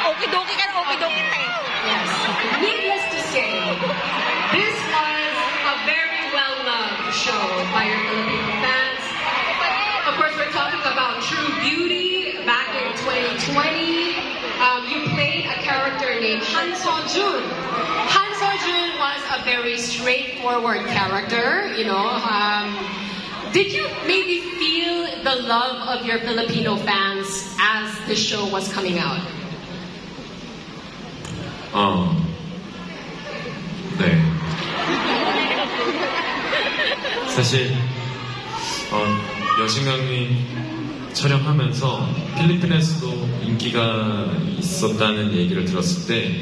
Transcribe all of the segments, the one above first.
okidoki ka na okidoki tayo. Yes. Needless to say, this was a very well-loved show by your Filipino fans. Of course, we're talking about True Beauty back in 2020. You played a character named Han Seo-jun. Han Seo-jun was a very straightforward character, you know. Did you maybe feel the love of your Filipino fans as the show was coming out? 네. 사실 여신강님 촬영하면서 필리핀에서도 인기가 있었다는 얘기를 들었을 때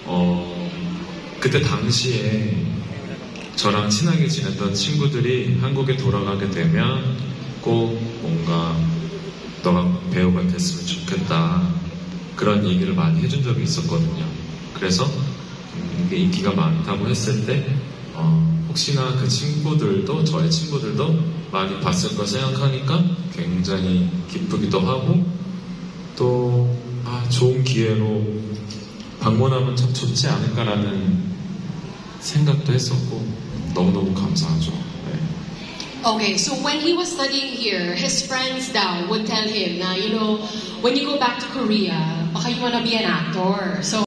그때 당시에 저랑 친하게 지냈던 친구들이 한국에 돌아가게 되면 꼭 뭔가 너가 배우가 됐으면 좋겠다 그런 얘기를 많이 해준 적이 있었거든요. 그래서 이게 인기가 많다고 했을 때 혹시나 그 친구들도 저의 친구들도 많이 봤을 거 생각하니까 굉장히 기쁘기도 하고 또 좋은 기회로 방문하면 참 좋지 않을까라는 생각도 했었고 너무너무 감사하죠. 네. Okay, so when he was studying here, his friends daw would tell him na, you know, when you go back to Korea, baka you wanna be an actor. So